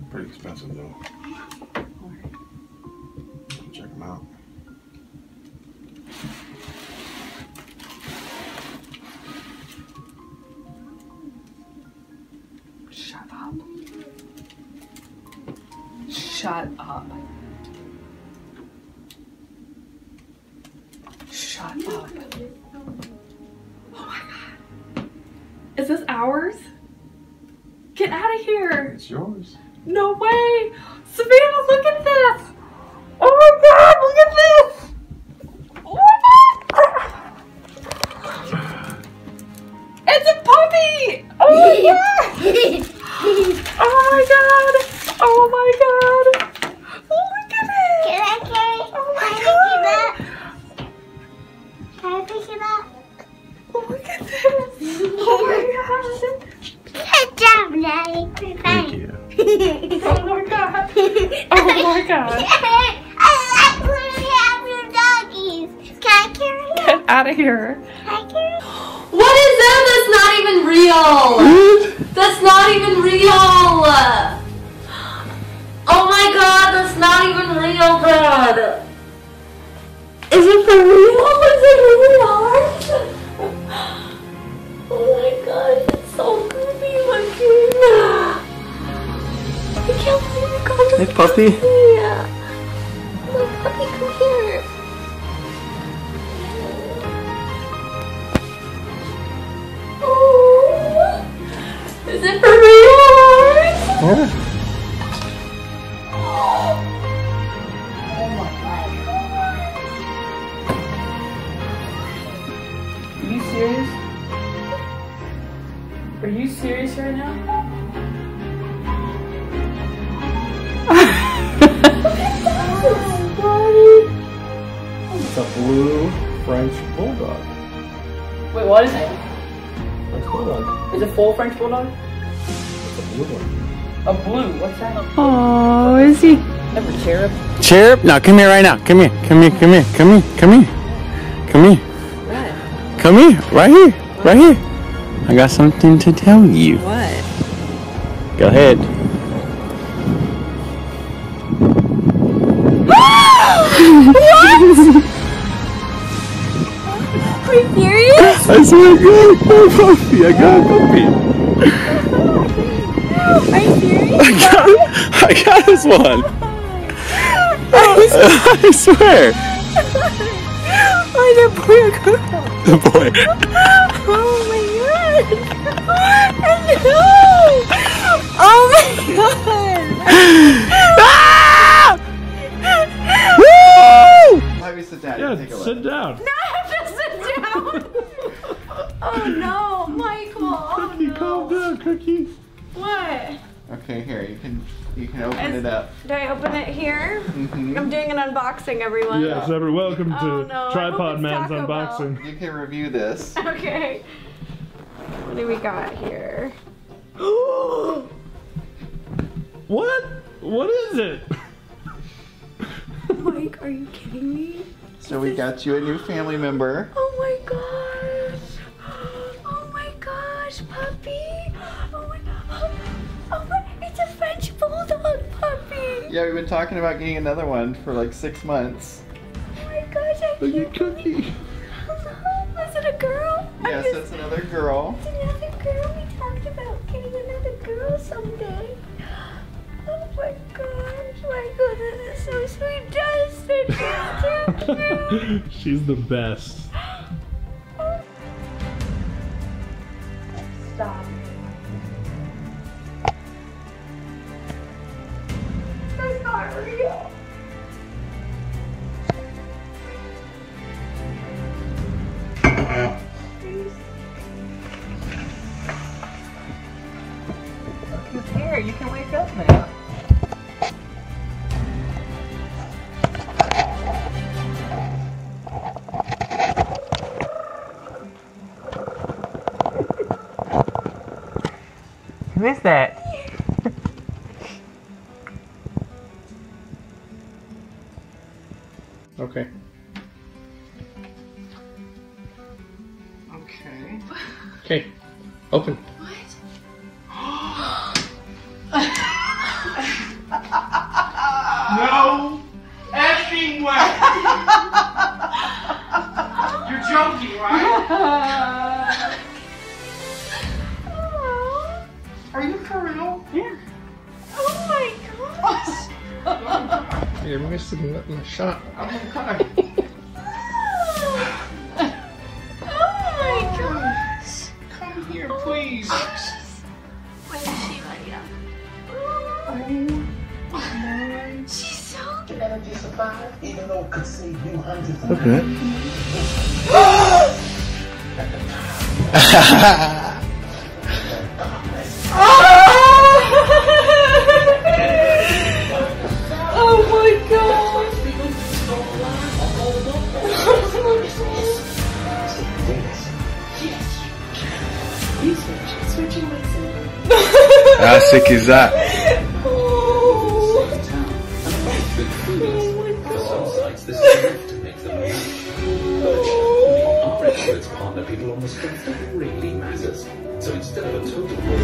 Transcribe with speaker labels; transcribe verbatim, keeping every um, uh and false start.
Speaker 1: Pretty expensive though. Check them out.
Speaker 2: Shut up. Shut up. Shut up. Oh my god. Is this ours? Get out of here.
Speaker 1: It's yours.
Speaker 2: No way. Savannah, look at this. Oh my god, look at this. Oh my god. It's a puppy. Oh my god. Oh my god. Oh my god. Look at it.
Speaker 3: Can I carry?
Speaker 2: Oh my
Speaker 3: Can
Speaker 2: god.
Speaker 3: I pick it up? Can I pick it up?
Speaker 2: Look at this. Oh my god.
Speaker 3: Good job, Daddy.
Speaker 1: Thank you.
Speaker 2: Oh my god. Oh my god.
Speaker 3: I like when you have your doggies. Can I carry it?
Speaker 2: Get out of here.
Speaker 3: Can I carry it?
Speaker 4: What is that? That's not even real. That's not even real. Oh my god, that's not even real, Dad. Is it for real? Is it really ours? Oh my god, it's so creepy looking. I can't believe you got this.
Speaker 1: Hey, puppy.
Speaker 4: Yeah. My puppy, come here. Oh, is it for real?
Speaker 1: Yeah.
Speaker 4: Oh my god.
Speaker 2: Are you serious? Are you serious right now?
Speaker 1: It's a blue French Bulldog.
Speaker 2: Wait, what is it?
Speaker 1: French Bulldog.
Speaker 2: Is it full French Bulldog?
Speaker 1: It's a blue one.
Speaker 2: A blue, what's that?
Speaker 5: Oh, is he?
Speaker 2: Never cherub.
Speaker 5: Cherub? No, come here right now. Come here. Come here. Come here. Come here. Come here. Come here.
Speaker 2: What?
Speaker 5: Come here. Right here. Right here. I got something to tell you.
Speaker 2: What?
Speaker 5: Go ahead.
Speaker 3: What? Are you serious?
Speaker 5: I swear to God, I got a puppy. I got a puppy.
Speaker 3: Are you serious?
Speaker 5: I got, I got this one. I swear.
Speaker 3: Oh, the boy or girl?
Speaker 5: The boy.
Speaker 3: Oh my god! No! Oh my god!
Speaker 5: Ah! Woo!
Speaker 1: Have you sit down?
Speaker 6: Yeah,
Speaker 1: Take a
Speaker 6: sit
Speaker 1: look.
Speaker 6: down.
Speaker 3: No, I have to sit down! Oh no, Michael! Oh
Speaker 6: Cookie,
Speaker 3: no.
Speaker 6: calm down, Cookie.
Speaker 3: What?
Speaker 1: Okay, here you can you can open
Speaker 3: Is-
Speaker 1: it up.
Speaker 3: Did I open it here?
Speaker 1: Mm-hmm.
Speaker 3: I'm doing an unboxing, everyone.
Speaker 6: Yes, everyone, welcome to
Speaker 3: Oh, no, I hope
Speaker 6: Tripod
Speaker 3: it's
Speaker 6: Man's
Speaker 3: Taco Bell.
Speaker 6: Unboxing.
Speaker 1: You can review this.
Speaker 3: Okay. What do we got here?
Speaker 6: What? What is it?
Speaker 3: Mike, are you kidding me?
Speaker 1: So we got you a new family member.
Speaker 3: Oh my gosh! Oh my gosh, puppy! Oh my, oh, oh my, it's a French Bulldog puppy!
Speaker 1: Yeah, we've been talking about getting another one for like six months.
Speaker 3: Oh my gosh, I
Speaker 1: Look
Speaker 3: can't
Speaker 1: at Cookie.
Speaker 3: Hello, is it a girl? I
Speaker 1: Yes,
Speaker 3: just-
Speaker 1: that's another girl.
Speaker 3: It's another girl. We talked about getting another girl someday. Oh my gosh, Michael, this is so sweet. Justin, she's so cute.
Speaker 6: She's the best.
Speaker 3: Stop. That's not real.
Speaker 2: Here, you can wake up now. Who is that?
Speaker 1: Okay. Okay. Okay. Open.
Speaker 3: What?
Speaker 7: No effing way! You're joking, right? Are you for real?
Speaker 2: Yeah.
Speaker 3: Oh my gosh.
Speaker 6: You're missing my shot.
Speaker 7: I'm gonna cry.
Speaker 3: Oh my gosh.
Speaker 7: Come here, please.
Speaker 3: Where is she right now? She's so cute.
Speaker 8: Energy survive, even though it could save you hundreds of
Speaker 5: Okay.
Speaker 2: Oh my god.
Speaker 5: How sick is that?
Speaker 8: partner people on the street that really matters. So instead of a total